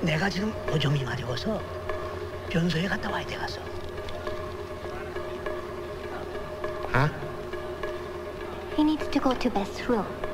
내가 지금 오점이 마려워서 변소에 갔다 와야 돼 가서. Huh? He needs to go to best room.